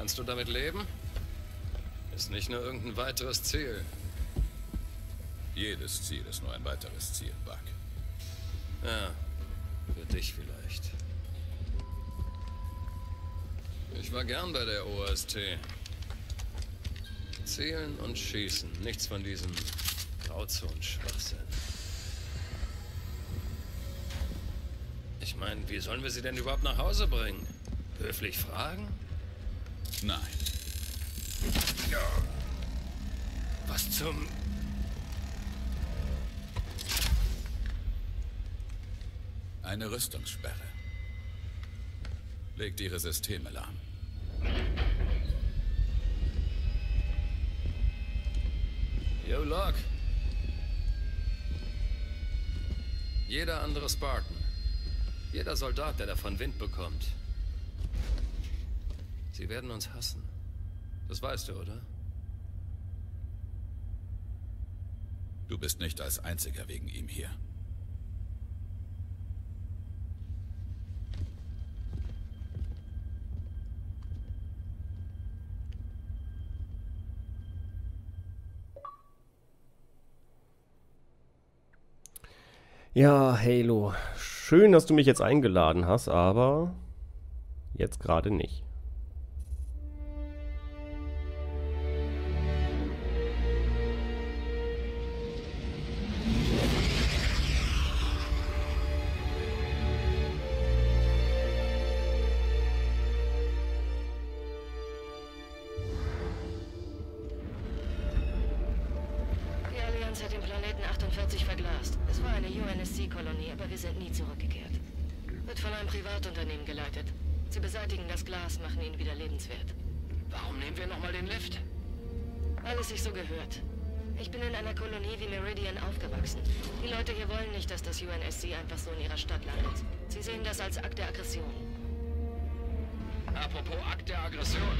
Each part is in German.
Kannst du damit leben? Ist nicht nur irgendein weiteres Ziel. Jedes Ziel ist nur ein weiteres Ziel, Buck. Ja, für dich vielleicht. Ich war gern bei der OST. Zielen und schießen, nichts von diesem Grauzone-Schwachsinn. Ich meine, wie sollen wir sie denn überhaupt nach Hause bringen? Höflich fragen? Nein. Was zum... Eine Rüstungssperre. Legt ihre Systeme lahm. Yo, Locke. Jeder andere Spartan. Jeder Soldat, der davon Wind bekommt. Sie werden uns hassen. Das weißt du, oder? Du bist nicht als Einziger wegen ihm hier. Ja, Halo. Schön, dass du mich jetzt eingeladen hast, aber jetzt gerade nicht. Die Allianz hat den Planeten 48 verglast. Es war eine UNSC-Kolonie, aber wir sind nie zurückgekehrt. Wird von einem Privatunternehmen geleitet. Sie beseitigen das Glas, machen ihn wieder lebenswert. Warum nehmen wir nochmal den Lift? Weil es sich so gehört. Ich bin in einer Kolonie wie Meridian aufgewachsen. Die Leute hier wollen nicht, dass das UNSC einfach so in ihrer Stadt landet. Sie sehen das als Akt der Aggression. Apropos Akt der Aggression.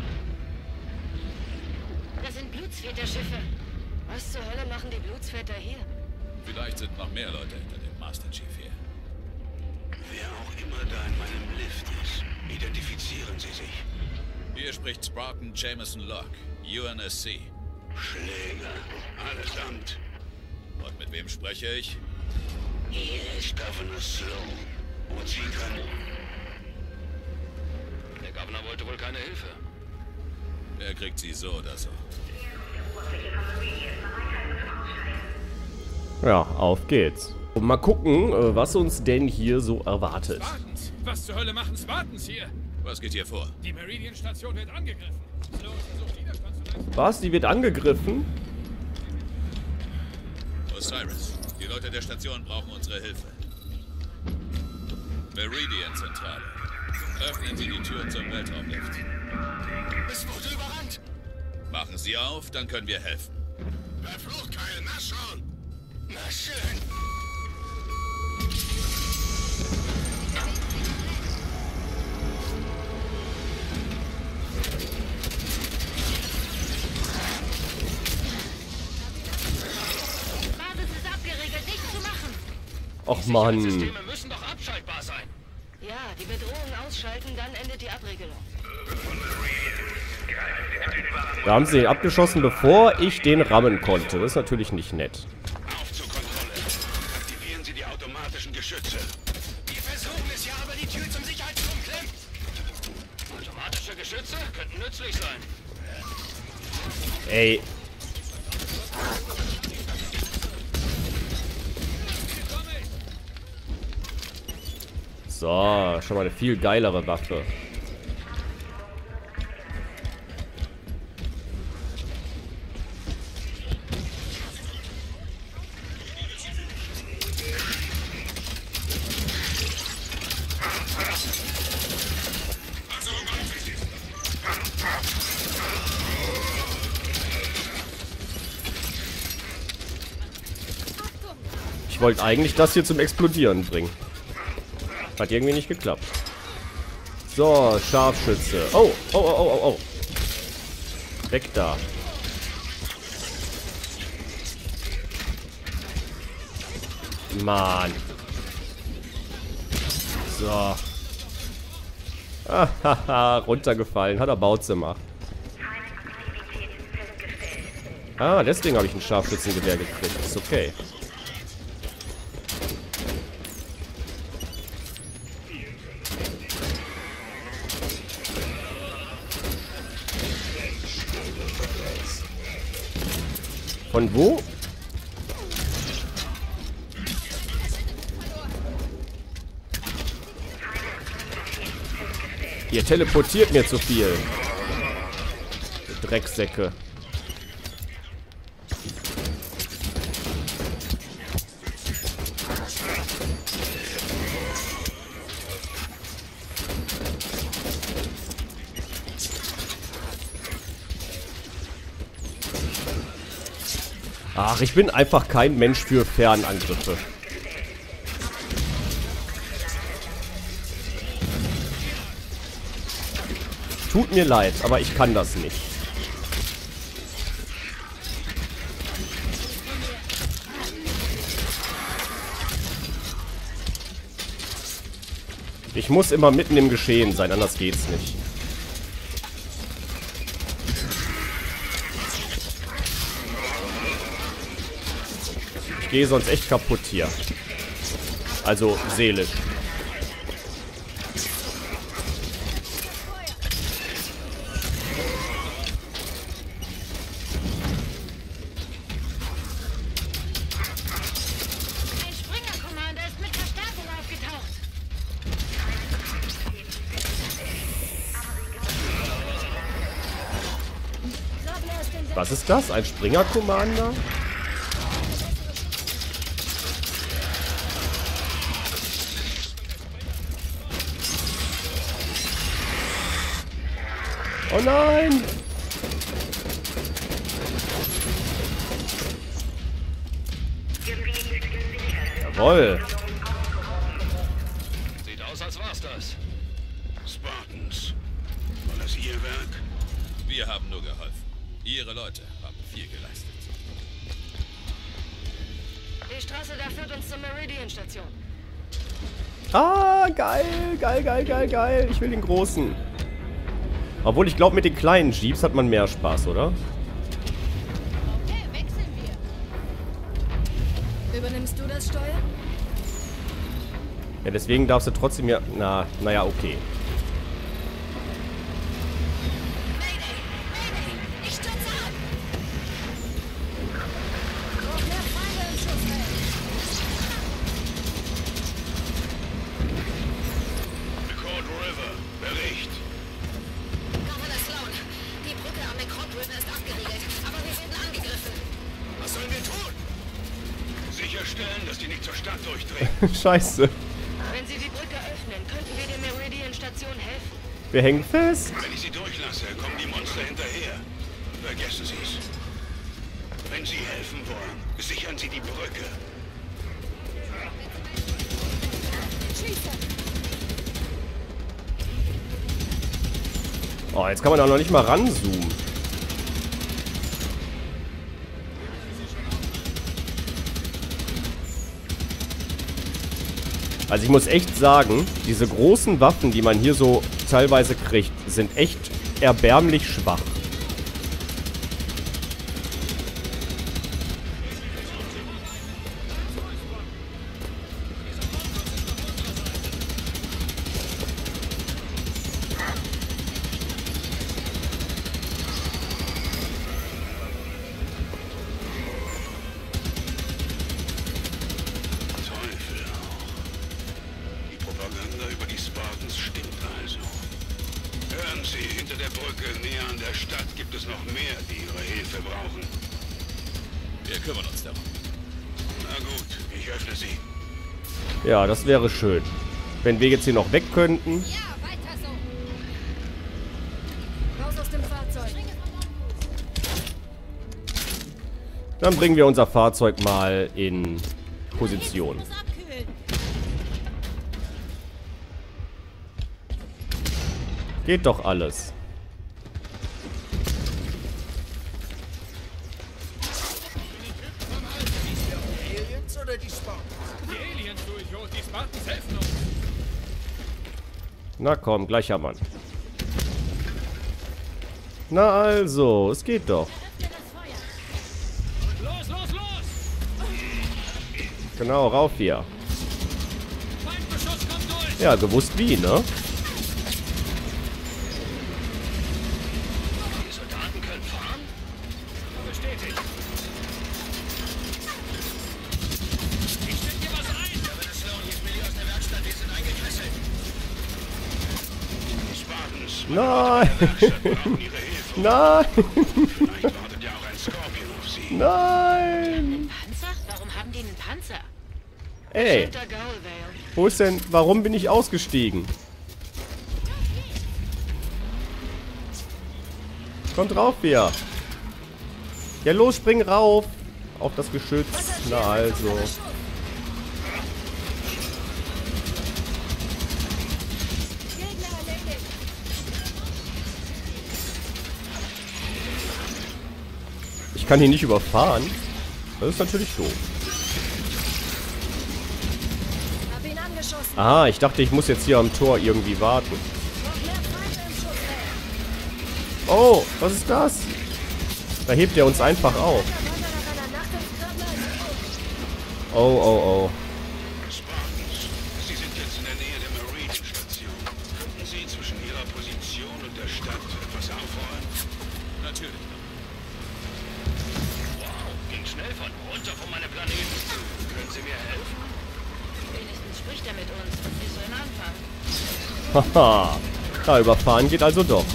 Das sind Blutsväter-Schiffe. Was zur Hölle machen die Blutsväter hier? Vielleicht sind noch mehr Leute hinter dem Master Chief hier. Wer auch immer da in meinem Lift ist, identifizieren Sie sich. Hier spricht Spartan Jameson Locke, UNSC. Schläger, allesamt. Und mit wem spreche ich? Hier ist Governor Sloan. Und Sie können... Der Governor wollte wohl keine Hilfe. Er kriegt sie so oder so. Ja, auf geht's. Und mal gucken, was uns denn hier so erwartet. Spartans! Was zur Hölle machen Spartans hier? Was geht hier vor? Die Meridian-Station wird angegriffen. Sloan versucht Widerstand zu leisten. Was? Die wird angegriffen? Osiris, die Leute der Station brauchen unsere Hilfe. Meridian-Zentrale. Öffnen Sie die Türen zum Weltraumlift. Es wurde überrannt. Machen Sie auf, dann können wir helfen. Verflucht Keil, na schon. Na schön. Basis ist abgeriegelt, nichts zu machen. Och Mann. Systeme müssen doch abschaltbar sein. Ja, die Bedrohung ausschalten, dann endet die Abregelung. Da haben sie ihn abgeschossen, bevor ich den rammen konnte. Das ist natürlich nicht nett. Auf zur Kontrolle. Aktivieren Sie die automatischen Geschütze. Die versuchen es ja, aber die Tür zum Sicherheitsraum klemmt. Automatische Geschütze könnten nützlich sein. Ey. So, schon mal eine viel geilere Waffe. Ich wollte eigentlich das hier zum Explodieren bringen. Hat irgendwie nicht geklappt. So, Scharfschütze. Oh, oh, oh, oh, oh, oh. Weg da. Mann. So. Haha, runtergefallen. Hat er Bautze gemacht. Ah, deswegen habe ich ein Scharfschützengewehr gekriegt. Ist okay. Von wo? Ihr teleportiert mir zu viel. Drecksäcke. Ach, ich bin einfach kein Mensch für Fernangriffe. Tut mir leid, aber ich kann das nicht. Ich muss immer mitten im Geschehen sein, anders geht's nicht. Ich gehe sonst echt kaputt hier. Also seelisch. Ein Springer-Commander ist mit Verstärkung aufgetaucht. Was ist das? Ein Springer-Commander? Oh nein! Jawohl! Sieht aus, als war's das. Spartans. War das Ihr Werk? Wir haben nur geholfen. Ihre Leute haben viel geleistet. Die Straße da führt uns zur Meridian-Station. Ah, geil, geil, geil, geil, geil. Ich will den großen. Obwohl, ich glaube, mit den kleinen Jeeps hat man mehr Spaß, oder? Okay, wechseln wir. Übernimmst du das Steuer? Ja, deswegen darfst du trotzdem ja... naja, okay. Ich stürze ab! Noch mehr Feinde im Schussfeld! Code River. Bericht. Governor Sloan, die Brücke am McCord River ist abgeriegelt, aber wir werden angegriffen. Was sollen wir tun? Sicherstellen, dass die nicht zur Stadt durchdringen. Scheiße. Wenn Sie die Brücke öffnen, könnten wir der Meridian-Station helfen. Wir hängen fest. Wenn ich sie durchlasse, kommen die Monster hinterher. Vergessen Sie es. Wenn Sie helfen wollen, sichern Sie die Brücke. Oh, jetzt kann man da noch nicht mal ranzoomen. Also ich muss echt sagen, diese großen Waffen, die man hier so teilweise kriegt, sind echt erbärmlich schwach. Teufel auch. Die Propaganda über die Spartans stimmt also. Hören Sie, hinter der Brücke, näher an der Stadt, gibt es noch mehr, die Ihre Hilfe brauchen. Wir kümmern uns darum. Na gut, ich öffne sie. Ja, das wäre schön. Wenn wir jetzt hier noch weg könnten. Ja, weiter so! Raus aus dem Fahrzeug! Dann bringen wir unser Fahrzeug mal in Position. Muss abkühlen! Geht doch alles. Die Aliens, du Idiot, die Spartans helfen uns. Na komm, gleicher Mann. Na also, es geht doch. Genau, rauf hier. Feindbeschuss kommt durch! Ja, gewusst wie, ne? Die Soldaten können fahren? Bestätigt. Ich stell dir was ein! Captain Sloan, hier ist Millie aus der Werkstatt. Wir sind eingekesselt. Spartans. Nein! Brauchen ihre Hilfe. Nein! Vielleicht wartet ja auch ein Scorpion auf sie. Nein! Panzer? Warum haben die einen Panzer? Ey, Hinter Gaulvale. wo ist denn... Warum bin ich ausgestiegen? Kommt rauf hier. Ja, los, spring rauf. Auf das Geschütz. Na also. Ich kann hier nicht überfahren. Das ist natürlich doof. Hab ihn angeschossen. Aha, ich dachte, ich muss jetzt hier am Tor irgendwie warten. Noch mehr Feinde im Schussfeld. Oh, was ist das? Da hebt er uns einfach auf. Oh, oh, oh. Spartans. Sie sind jetzt in der Nähe der Meridian-Station. Könnten Sie zwischen Ihrer Position und der Stadt etwas aufräumen? Natürlich. Wow, ging schnell runter von meinem Planeten. Können Sie mir helfen? Wenigstens spricht er mit uns. Ist so ein Anfang. Haha. Da überfahren geht also doch.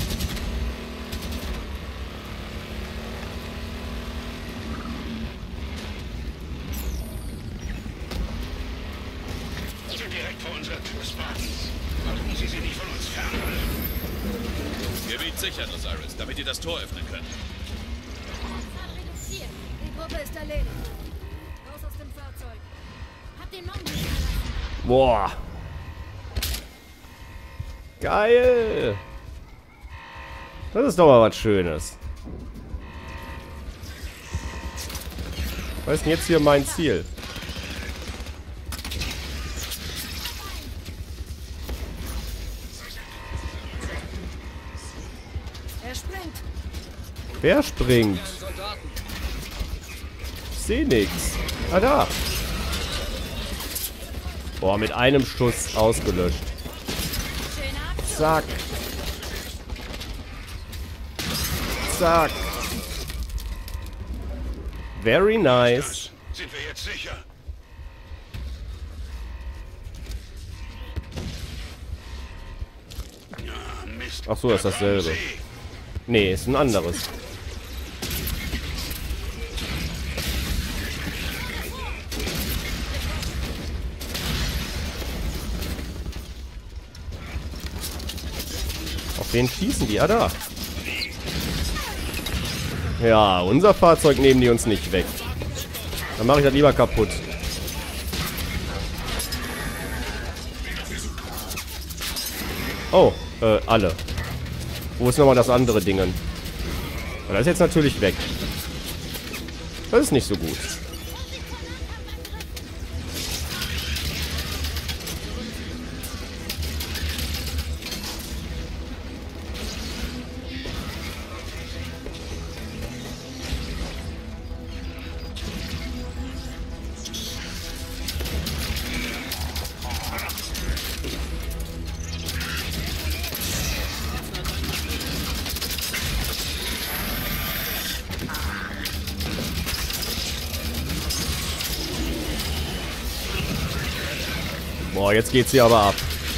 Sie sind direkt vor unserer Tür, Spartans. Warum Sie sie nicht von uns fernhalten? Gebiet sichern, Osiris, damit ihr das Tor öffnen könnt. Reduziert. Die Gruppe ist erledigt. Raus aus dem Fahrzeug. Hab den Mann nicht verlassen. Boah. Geil. Das ist doch mal was Schönes. Was ist denn jetzt hier mein Ziel? Er springt. Wer springt? Ich sehe nix. Ah, da. Boah, mit einem Schuss ausgelöscht. Zack. Zack. Very nice. Sind wir jetzt sicher? Ja, Mist. Ach so, ist Da kommen dasselbe. Sie. Nee, ist ein anderes. Auf wen schießen die? Ah, da. Ja, unser Fahrzeug nehmen die uns nicht weg. Dann mache ich das lieber kaputt. Oh, alle. Wo ist nochmal das andere Ding? Das ist jetzt natürlich weg. Das ist nicht so gut. Boah, jetzt geht's hier aber ab.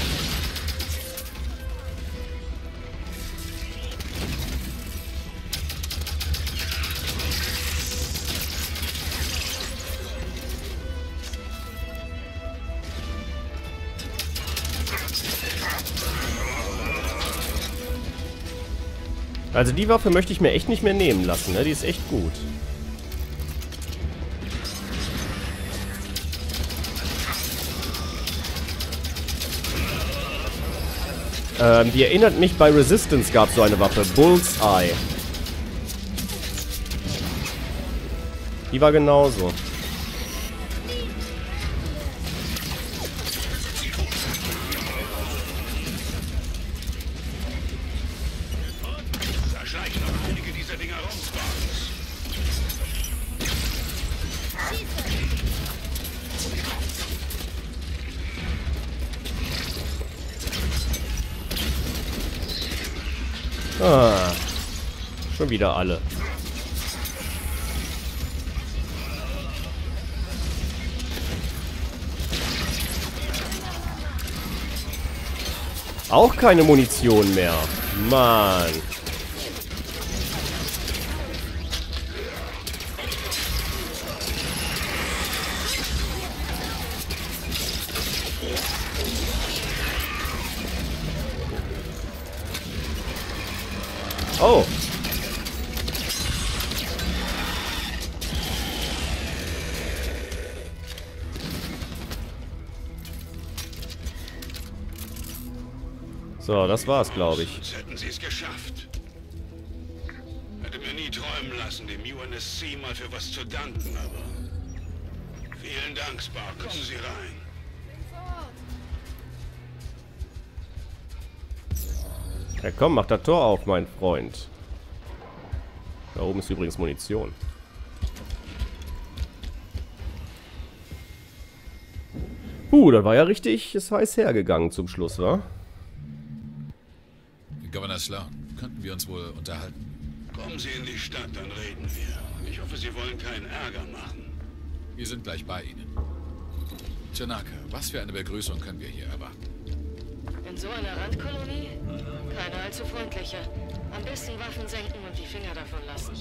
Also die Waffe möchte ich mir echt nicht mehr nehmen lassen, ne? Die ist echt gut. Die erinnert mich, bei Resistance gab es so eine Waffe. Bullseye. Die war genauso. Da schleichen noch einige dieser Dinger rum, Spartans. Ah, schon wieder alle. Auch keine Munition mehr. Mann. Oh. So, das war's, glaube ich. Sonst hätten sie es geschafft. Hätte mir nie träumen lassen, dem UNSC mal für was zu danken, aber... Vielen Dank, Spark. Kommen Sie rein. Ja komm, mach das Tor auf, mein Freund. Da oben ist übrigens Munition. Das war ja richtig, ist heiß hergegangen zum Schluss, wa? Governor Sloan, könnten wir uns wohl unterhalten? Kommen Sie in die Stadt, dann reden wir. Ich hoffe, Sie wollen keinen Ärger machen. Wir sind gleich bei Ihnen. Tanaka, was für eine Begrüßung können wir hier erwarten? In so einer Randkolonie? Keine allzu freundliche. Am besten Waffen senken und die Finger davon lassen.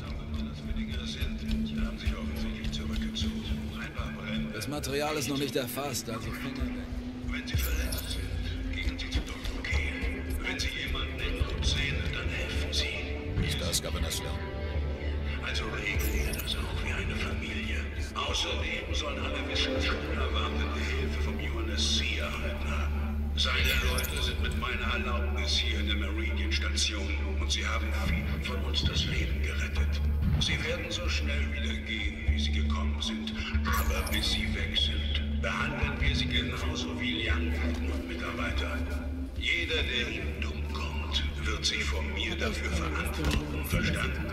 Das Material ist noch nicht erfasst, also Finger weg. Wenn Sie verletzt sind, gehen Sie zu Dr. Kehl. Wenn Sie jemanden in Not sehen, dann helfen Sie. Ist das Governor Sloan? Also regeln wir das auch wie eine Familie. Außerdem sollen alle wissen, dass unerwartete Hilfe vom UNSC erhalten haben. Seine Leute sind mit meiner Erlaubnis hier in der Meridian-Station und sie haben vielen von uns das Leben gerettet. Sie werden so schnell wieder gehen, wie sie gekommen sind. Aber bis sie weg sind, behandeln wir sie genauso wie Lianten und Mitarbeiter. Jeder, der ihnen dumm kommt, wird sich von mir dafür verantworten. Verstanden?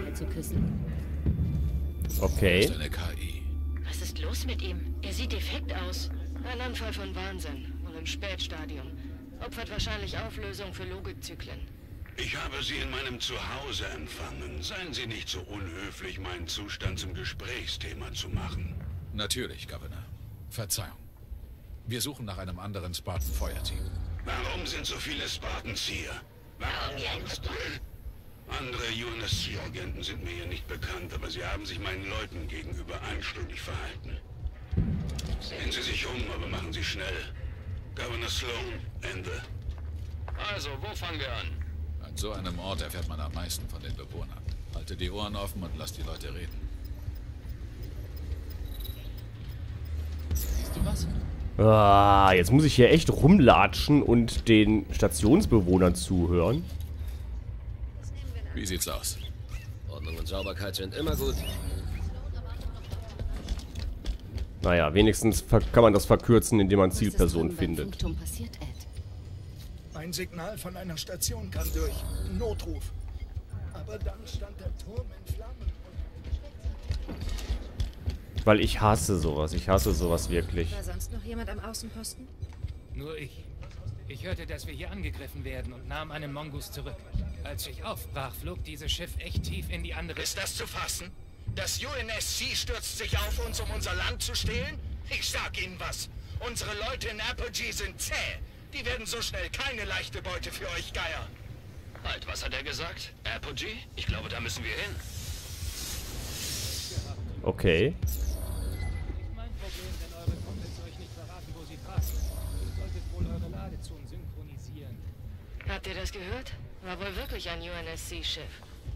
Okay. Das ist eine KI. Was ist los mit ihm? Er sieht defekt aus. Ein Anfall von Wahnsinn. Und im Spätstadium. Opfert wahrscheinlich Auflösung für Logikzyklen. Ich habe Sie in meinem Zuhause empfangen. Seien Sie nicht so unhöflich, meinen Zustand zum Gesprächsthema zu machen. Natürlich, Governor. Verzeihung. Wir suchen nach einem anderen Spartan-Feuerteam. Warum sind so viele Spartans hier? Warum jetzt? Andere UNSC-Agenten sind mir hier nicht bekannt, aber sie haben sich meinen Leuten gegenüber anständig verhalten. Sehen Sie sich um, aber machen Sie schnell. Governor Sloan, Ende. Also, wo fangen wir an? An so einem Ort erfährt man am meisten von den Bewohnern. Halte die Ohren offen und lass die Leute reden. Siehst du was? Ah, jetzt muss ich hier echt rumlatschen und den Stationsbewohnern zuhören. Wie sieht's aus? Ordnung und Sauberkeit sind immer gut. Naja, wenigstens kann man das verkürzen, indem man Zielpersonen findet. Funkturm passiert, Ed? Ein Signal von einer Station kam durch. Ein Notruf. Aber dann stand der Turm in Flammen. Weil ich hasse sowas. Ich hasse sowas wirklich. War sonst noch jemand am Außenposten? Nur ich. Ich hörte, dass wir hier angegriffen werden und nahm einen Mongoose zurück. Als ich aufbrach, flog dieses Schiff echt tief in die andere... Ist das zu fassen? Das UNSC stürzt sich auf uns, um unser Land zu stehlen? Ich sag Ihnen was. Unsere Leute in Apogee sind zäh. Die werden so schnell keine leichte Beute für euch Geier. Halt, was hat er gesagt? Apogee? Ich glaube, da müssen wir hin. Okay. Mein Problem, wenn eure Kumpels euch nicht verraten, wo sie passen. Ihr solltet wohl eure Ladezonen synchronisieren. Habt ihr das gehört? War wohl wirklich ein UNSC-Schiff.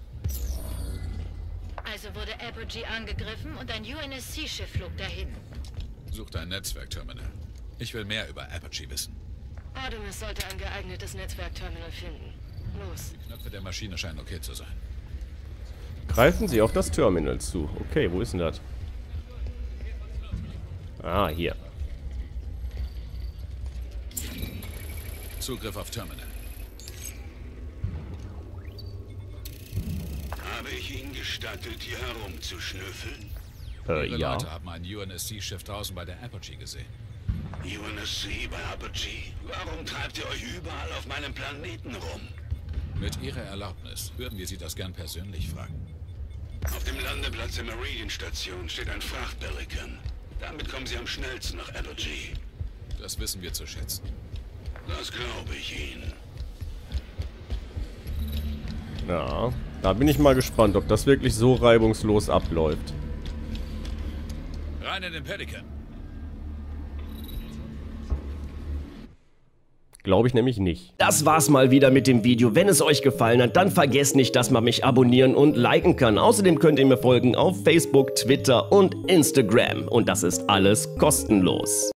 Also wurde Apogee angegriffen und ein UNSC-Schiff flog dahin. Sucht ein Netzwerkterminal. Ich will mehr über Apogee wissen. Artemis sollte ein geeignetes Netzwerkterminal finden. Los. Die Knöpfe der Maschine scheinen okay zu sein. Greifen Sie auf das Terminal zu. Okay, wo ist denn das? Ah, hier. Zugriff auf Terminal. Habe ich Ihnen gestattet, hier herumzuschnüffeln? Ihre Ja. Leute haben ein UNSC-Schiff draußen bei der Apogee gesehen. UNSC bei Apogee? Warum treibt ihr euch überall auf meinem Planeten rum? Mit Ihrer Erlaubnis würden wir Sie das gern persönlich fragen. Auf dem Landeplatz der Meridian-Station steht ein Frachtpelikan. Damit kommen Sie am schnellsten nach Apogee. Das wissen wir zu schätzen. Das glaube ich Ihnen. Ja, da bin ich mal gespannt, ob das wirklich so reibungslos abläuft. Rein in den Pelikan. Glaube ich nämlich nicht. Das war's mal wieder mit dem Video. Wenn es euch gefallen hat, dann vergesst nicht, dass man mich abonnieren und liken kann. Außerdem könnt ihr mir folgen auf Facebook, Twitter und Instagram. Und das ist alles kostenlos.